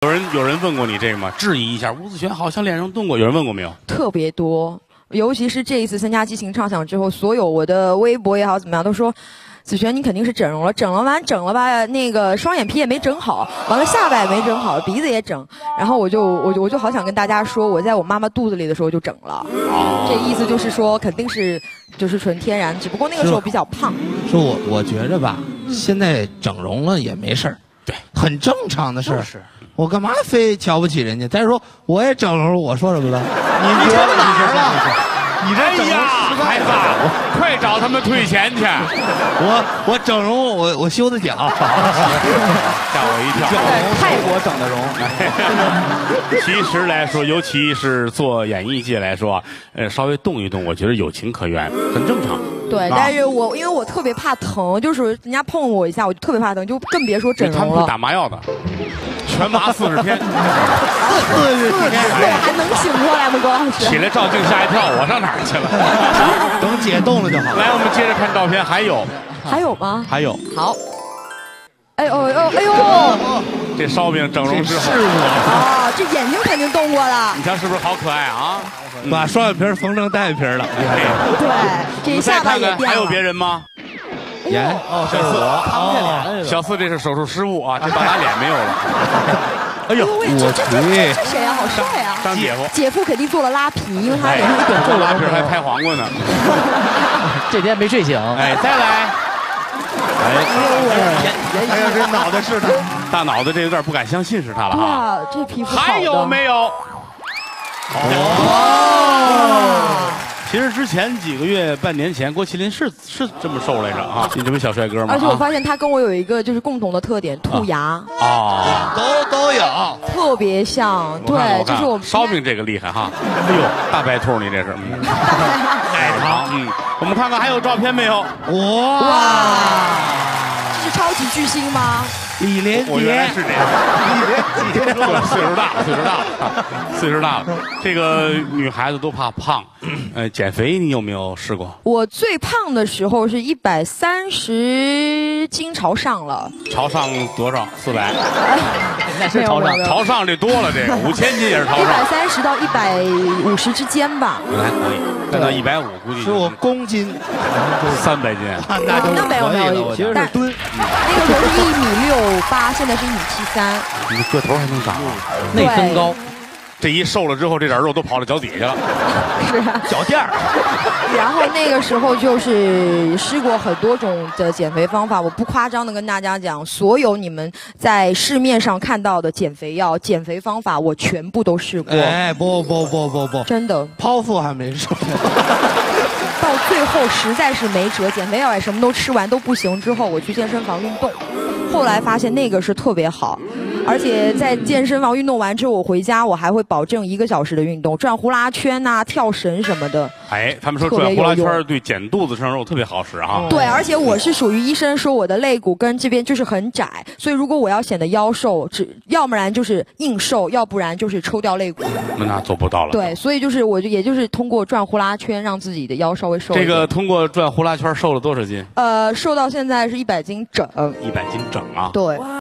有人问过你这个吗？质疑一下，吴子轩好像脸上动过，有人问过没有？ 特别多，尤其是这一次参加激情畅想之后，所有我的微博也好怎么样都说。子璇，你肯定是整容了，整了吧，那个双眼皮也没整好，完了下巴也没整好，鼻子也整，然后我就好想跟大家说，我在我妈妈肚子里的时候就整了，这意思就是说肯定是就是纯天然，只不过那个时候比较胖。 是我觉着吧，现在整容了也没事儿， 对， 很正常的事儿。我干嘛非瞧不起人家？再说我也整容了，我说什么了？你说到哪儿了？你这整容失败了， 孩子，快找他们退钱去！ 我整容，我修的脚， 吓我一跳。 在泰国整的容。 其实来说，尤其是做演艺界来说，稍微动一动，我觉得有情可原，很正常。 对，但是因为我特别怕疼，就是人家碰我一下，我就特别怕疼，就更别说整容了。 他们是打麻药的，全麻40天，40 天，还能醒过来吗？郭老师起来照镜吓一跳，我上哪儿去了？ 等解冻了就好。 来，我们接着看照片，还有吗？ 还有。 好。哎呦！ 这烧饼整容之后， 是我啊，这眼睛肯定动过了。 你看是不是好可爱啊？ 把双眼皮缝成单眼皮了。 对，这下巴也变了。 还有别人吗？ 眼小四，小四这是手术失误啊，这大打脸没有了。哎呦， 这谁啊？好帅啊！ 张姐夫， 姐夫肯定做了拉皮，因为他脸上一点皱纹拉皮还拍黄瓜呢。 这天没睡醒。 哎，再来。 哎呀，这脑袋是他， 大脑袋这有点不敢相信是他了哈。 这皮肤还有没有？其实之前几个月、半年前，郭麒麟是这么瘦来着啊，你这不小帅哥吗？ 而且我发现他跟我有一个就是共同的特点，兔牙啊， 都有， 特别像。对，就是我烧饼这个厉害哈。哎呦，大白兔你这是，奶糖，我们看看还有照片没有？ 哇，这是超级巨星吗？ 李连杰， 我原来是这样。李连杰，岁数大了。这个女孩子都怕胖，减肥你有没有试过？ 我最胖的时候是130斤朝上了。 朝上多少？400。 那是朝上， 朝上这多了，这个5000斤也是朝上。 130到150之间吧。 还可以，再到150估计。 是我公斤 ，300斤。 那没有， 其实是吨。 那个时候是1.68米，现在是1.73米。 你的个头还能长， 内增高。 这一瘦了之后，这点肉都跑到脚底下了。 是啊， 脚垫儿。 然后那个时候就是试过很多种的减肥方法，我不夸张的跟大家讲，所有你们在市面上看到的减肥药、减肥方法，我全部都试过。 哎，不， 真的， 剖腹还没瘦。 到最后实在是没辙，减肥药也什么都吃完都不行，之后我去健身房运动，后来发现那个是特别好。而且在健身房运动完之后，我回家我还会保证1个小时的运动，转呼啦圈呐、跳绳什么的。 哎，他们说转呼啦圈对减肚子剩肉特别好使啊。 对，而且我是属于医生说我的肋骨跟这边就是很窄，所以如果我要显得腰瘦，要不然就是硬瘦，要不然就是抽掉肋骨。 那做不到了。 对，所以就是也就是通过转呼啦圈让自己的腰稍微瘦一点。 这个通过转呼啦圈瘦了多少斤？ 瘦到现在是100斤整。 100斤整啊。 对。